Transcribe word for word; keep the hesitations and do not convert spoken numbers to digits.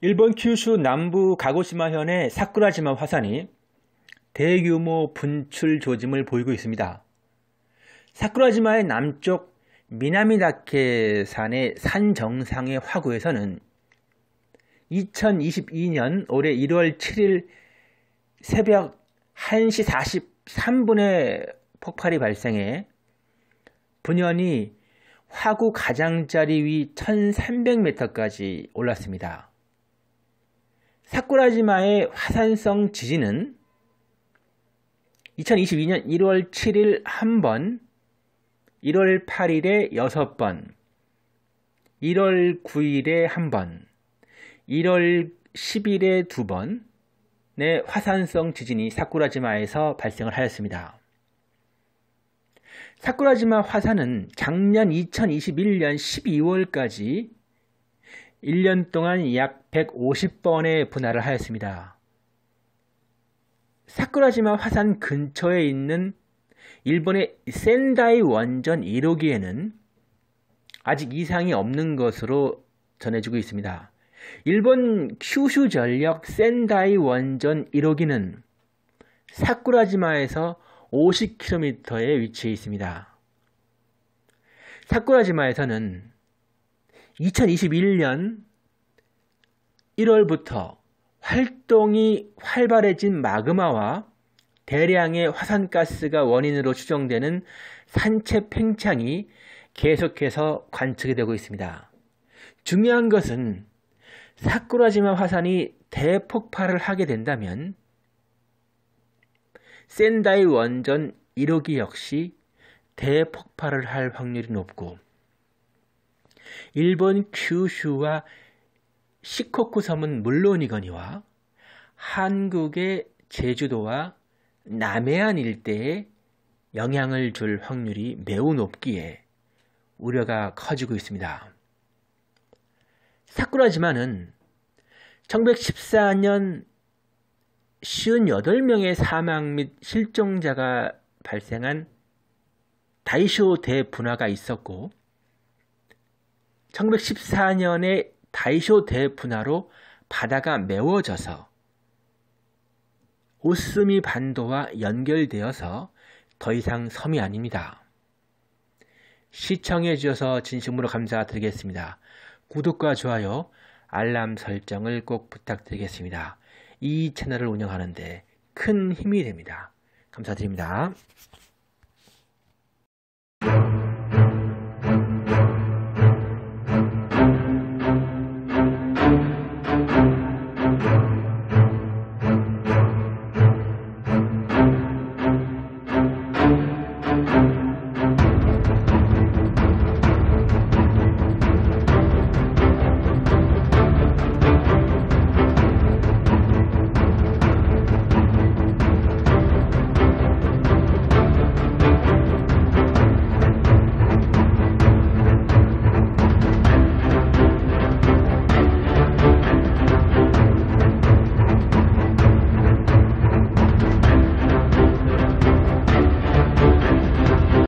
일본 큐슈 남부 가고시마현의 사쿠라지마 화산이 대규모 분출 조짐을 보이고 있습니다. 사쿠라지마의 남쪽 미나미다케산의 산 정상의 화구에서는 이천이십이 년 올해 일월 칠일 새벽 한 시 사십삼 분에 폭발이 발생해 분연이 화구 가장자리 위 천삼백 미터까지 올랐습니다. 사쿠라지마의 화산성 지진은 이천이십이 년 일월 칠일 한 번, 일월 팔일에 여섯 번, 일월 구일에 한 번, 일월 십일에 두 번의 화산성 지진이 사쿠라지마에서 발생을 하였습니다. 사쿠라지마 화산은 작년 이천이십일 년 십이월까지 일 년 동안 약 백오십 번의 분할을 하였습니다. 사쿠라지마 화산 근처에 있는 일본의 센다이 원전 일 호기에는 아직 이상이 없는 것으로 전해지고 있습니다. 일본 큐슈전력 센다이 원전 일 호기는 사쿠라지마에서 오십 킬로미터에 위치해 있습니다. 사쿠라지마에서는 이천이십일 년 일월부터 활동이 활발해진 마그마와 대량의 화산가스가 원인으로 추정되는 산체 팽창이 계속해서 관측이 되고 있습니다. 중요한 것은 사쿠라지마 화산이 대폭발을 하게 된다면 센다이 원전 일 호기 역시 대폭발을 할 확률이 높고 일본 큐슈와 시코쿠 섬은 물론이거니와 한국의 제주도와 남해안 일대에 영향을 줄 확률이 매우 높기에 우려가 커지고 있습니다. 사쿠라지마는 천구백십사 년 오십팔 명의 사망 및 실종자가 발생한 다이쇼 대분화가 있었고 천구백십사 년에 다이쇼 대분화로 바다가 메워져서 오스미 반도와 연결되어서 더 이상 섬이 아닙니다. 시청해 주셔서 진심으로 감사드리겠습니다. 구독과 좋아요, 알람 설정을 꼭 부탁드리겠습니다. 이 채널을 운영하는데 큰 힘이 됩니다. 감사드립니다.